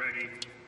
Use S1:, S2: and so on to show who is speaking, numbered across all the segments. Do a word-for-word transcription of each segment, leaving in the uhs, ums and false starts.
S1: ready.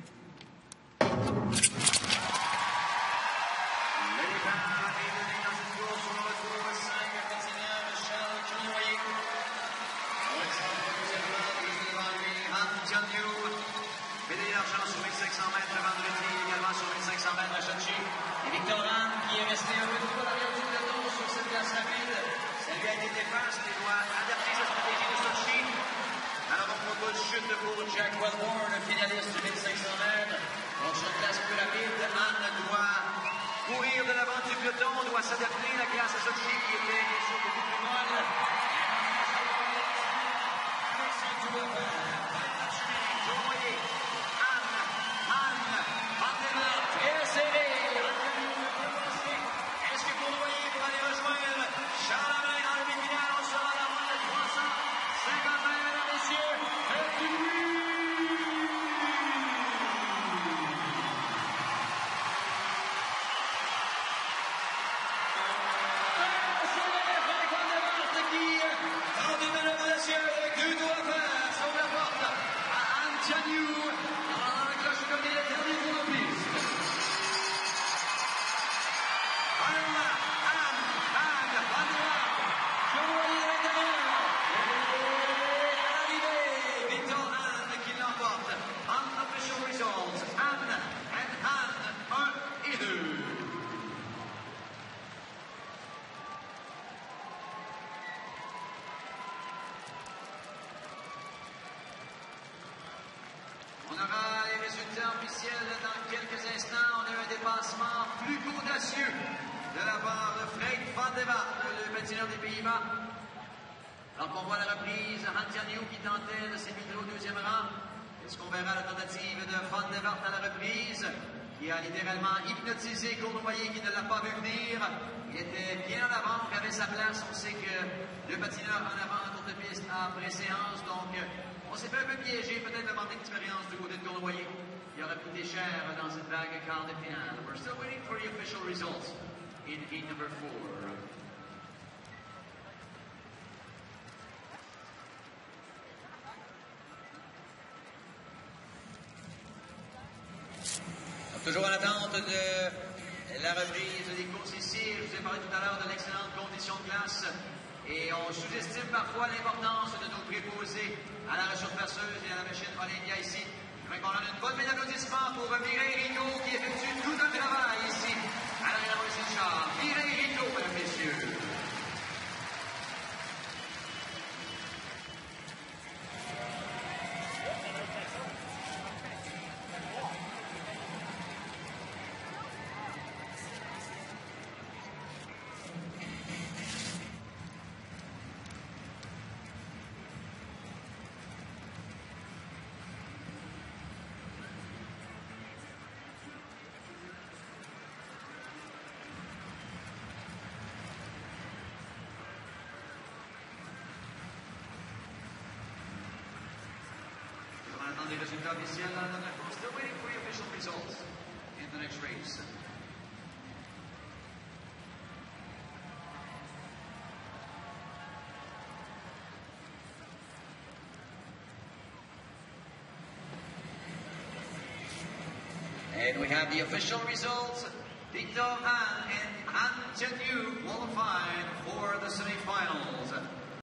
S2: Médaille d'argent sur mille cinq cents mètres vendredi, également sur mille cinq cents mètres à Sochi. Et Victor Anne qui est resté un peu de fois derrière du peloton sur cette place rapide. Ça lui a été défense, il doit adapter sa stratégie de Sochi. Alors on propose chute pour Jack Wellborn, finaliste du mille cinq cents mètres. Donc sur une place plus rapide, Anne doit courir de l'avant du peloton, doit s'adapter à la classe à Sochi qui était bien sûr beaucoup plus molle. On aura les résultats officiels dans quelques instants. On a un dépassement plus qu'audacieux de la part de Freek van der Waart, le patineur des Pays-Bas. Alors qu'on voit la reprise, Han Tianyu qui tentait de s'éviter au deuxième rang. Est-ce qu'on verra la tentative de Van der Waart à la reprise, qui a littéralement hypnotisé Cournoyer qui ne l'a pas vu venir. Il était bien en avant, il avait sa place. On sait que le patineur en avant à tour de piste a préséance, donc on s'est fait un peu piéger, peut-être le manque d'expérience du côté de Cournoyer. Il aurait coûté cher dans cette vague quart de finale. We're still waiting for the official results in heat number four. Toujours en attente de la reprise des courses ici. Je vous ai parlé tout à l'heure de l'excellente condition de glace. Et on sous-estime parfois l'importance de nos préposés à la resurfaceuse et à la machine Olympia ici. Donc on a une bonne main d'applaudissement pour Mireille Rigaud qui effectue tout un travail ici à l'arrière de ses chars. Mireille Rigaud, mesdames, messieurs. The résultats officiels dans la dernière course. Still waiting for the official results in the next race. And we have the official results. Victor Han and Han Tianyu qualified for the semifinals.